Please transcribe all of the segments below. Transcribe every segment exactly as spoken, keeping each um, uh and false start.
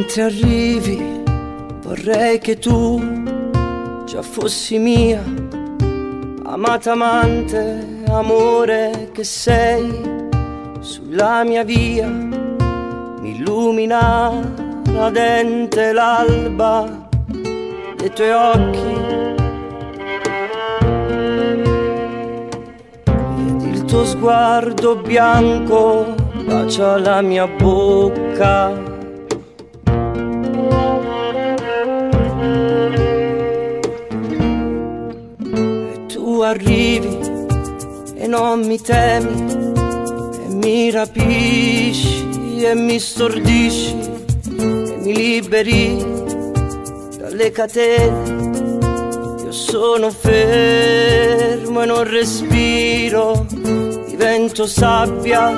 Mentre arrivi vorrei che tu già fossi mia, amata amante, amore che sei. Sulla mia via mi illumina radente l'alba dei tuoi occhi ed il tuo sguardo bianco bacia la mia bocca. Tu arrivi e non mi temi, e mi rapisci e mi stordisci, e mi liberi dalle catene. Io sono fermo e non respiro, divento sabbia.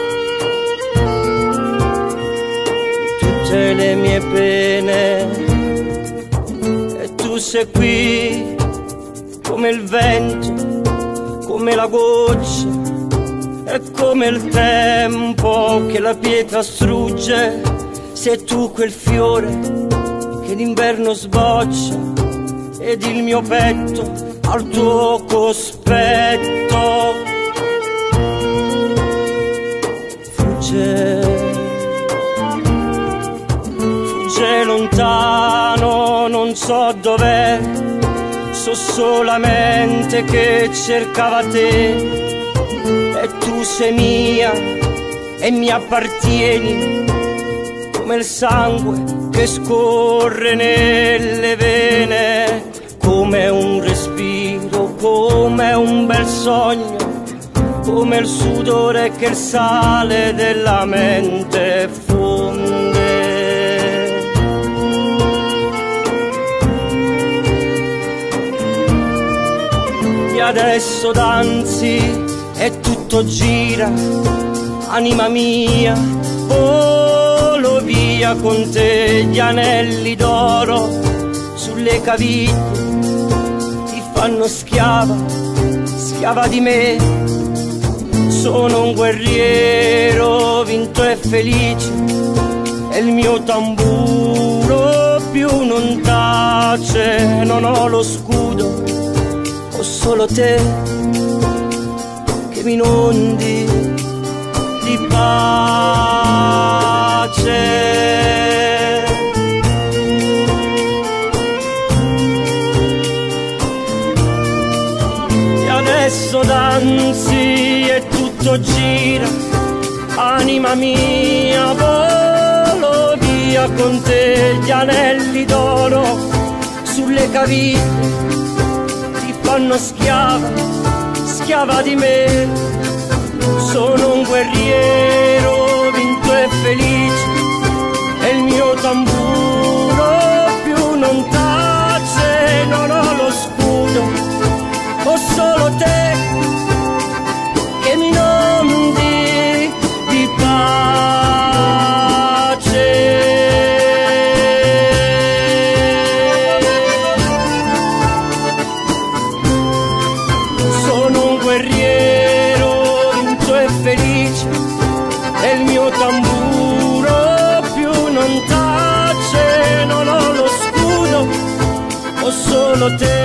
Tutte le mie pene, e tu sei qui come il vento, come la goccia, è come il tempo che la pietra strugge. Sei tu quel fiore che d'inverno sboccia, ed il mio petto al tuo cospetto fugge, fugge lontano, non so dov'è. So solamente che cercava te, e tu sei mia e mi appartieni, come il sangue che scorre nelle vene, come un respiro, come un bel sogno, come il sudore che il sale della mente fonde. Adesso danzi e tutto gira, anima mia, volo via con te. Gli anelli d'oro sulle caviglie ti fanno schiava, schiava di me. Sono un guerriero vinto e felice, e il mio tamburo più non tace. Non ho lo scudo, ho solo te che mi inondi di pace. E adesso danzi e tutto gira, anima mia, volo via con te. Gli anelli d'oro sulle caviglie fanno schiava, schiava di me. Sono un guerriero vinto e felice, e il mio tamburo più non tace. Non ho lo scudo, ho solo te che mi inondi di pace. E il mio tamburo più non tace. Non ho lo scudo, ho solo te